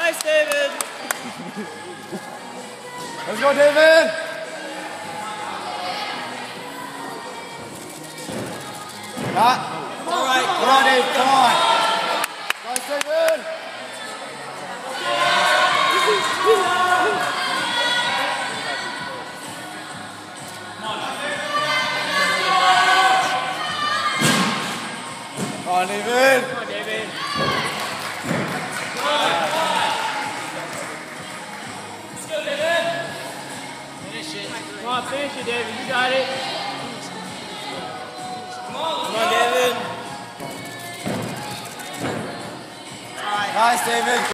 Nice, David. Let's go, David. All right. Come on, David. Come on. Nice, David. Come on, David. Come on, David. Let's go, David. Finish it. Come on, finish it, David. You got it. Come on, David. Nice, David.